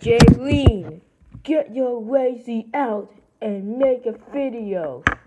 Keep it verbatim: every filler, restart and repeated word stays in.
Jayleen, get your lazy out and make a video.